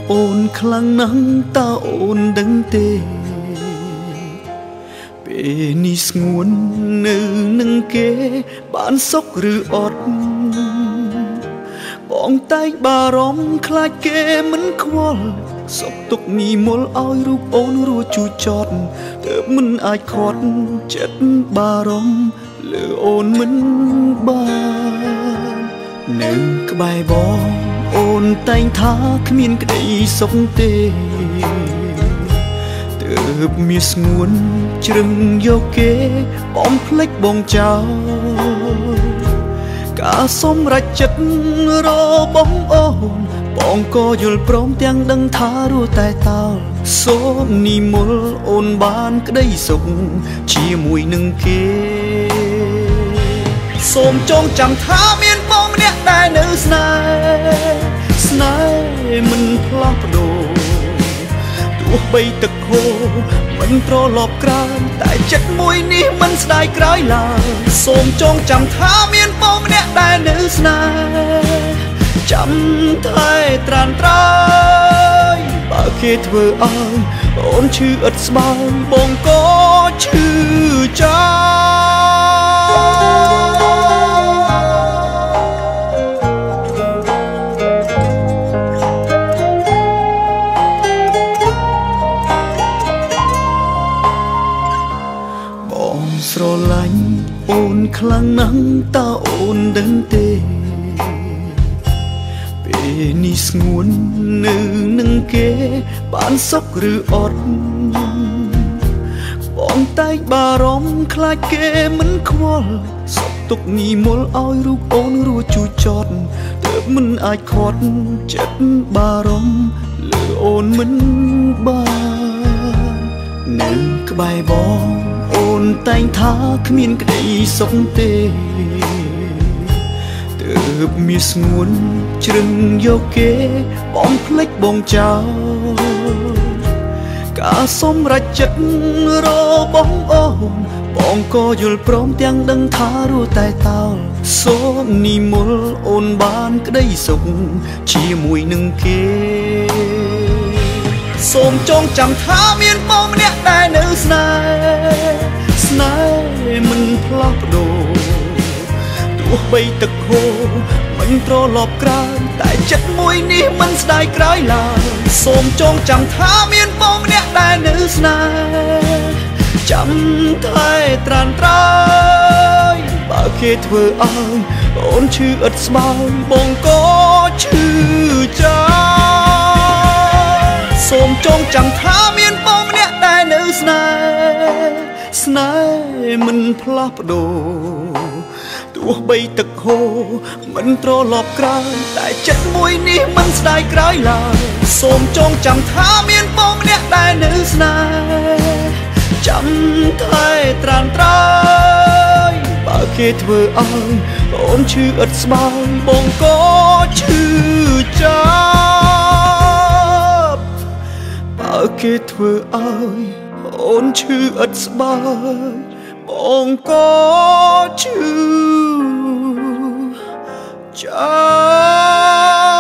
អូនខ្លាំងណាស់តើអូនដឹងទេពេលនេះស្ងួននៅនឹងគេបានសុខឬអត់បងតែងបារម្ភខ្លាចគេមិនខ្វល់សុខទុក្ខងីមុលឲ្យរូបអូនរួចជូរចត់ទើបមិនអាចខាត់ចិត្តបារម្ភលើអូនមិនបាននៅក្បែរបងអូនតែងថាគ្មានក្តីសុខទេទើបមានស្ងួនជ្រឹងយកគេបំភ្លេចបងចោលការសម្រេចចិត្តរបងអូនបងក៏យល់ព្រមទាំងដឹងថារស់តែតោសូមនិមលអូនបានក្តីសុខជាមួយនឹងគេសូមចងចាំថាមានបងម្នាក់ដែលនៅស្នេហ៍មិនផ្លាស់ប្ដូរទោះបីទឹកហូរមិនត្រឡប់ក្រោយតែចិត្តមួយនេះមិនស្ដាយក្រោយឡើយសូមចងចាំថាមានបងម្នាក់ដែលនៅស្នេហ៍ចាំតែត្រានត្រោយបើគេធ្វើឲ្យអូនឈឺឥតស្បើយបងក៏ឈឺបងស្រឡាញ់អូនខ្លាំងណាស់តើអូនដឹងទេពេលនេះស្ងួននៅនឹងគេបានសុខឬអត់បងតែងបារម្ភខ្លាចគេមិនខ្វល់សុខទុក្ខងីមុលឲ្យរូបអូនរួចជូរចត់ទើបមិនអាចខាត់ចិត្តបារម្ភលើអូនមិនបាននៅក្បែរបងអូនតែងថាគ្មានក្តីសុខទេទើបមានស្ងួនជ្រឹងយកគេបំភ្លេចបងចោលការសម្រេចចិត្តរបស់អូនបងក៏យល់ព្រមទាំងដឹងថារស់តែតោសូមនិមលអូនបានក្តីសុខជាមួយនឹងគេសូមចងចាំថាមានបងម្នាក់ដែលនៅស្នេហ៍មិនផ្លាស់ប្ដូរទោះបីទឹកហូរមិនត្រឡប់ក្រោយតែចិត្តមួយនេះមិនស្ដាយក្រោយឡើយសូមចងចាំថាមានបងម្នាក់ដែលនៅស្នេហ៍ចាំតែត្រានត្រោយបើគេធ្វើឲ្យអូនឈឺឥតស្បើយបងក៏ឈឺចាំសូមចងចាំថាមានបងម្នាក់ដែលនៅស្នេហ៍មិនផ្លាស់ប្ដូរទោះបីទឹកហូរមិនត្រឡប់ក្រោយតែចិត្តមួយនេះមិនស្ដាយក្រោយឡើយសូមចងចាំថាមានបងម្នាក់ដែលនៅស្នេហ៍ចាំតែត្រានត្រោយបើគេធ្វើឲ្យអូនឈឺឥតស្បើយបងក៏ឈឺចាប់បើគេធ្វើឲ្យអូនឈឺឥតស្បើយបងក៏ឈឺចាប់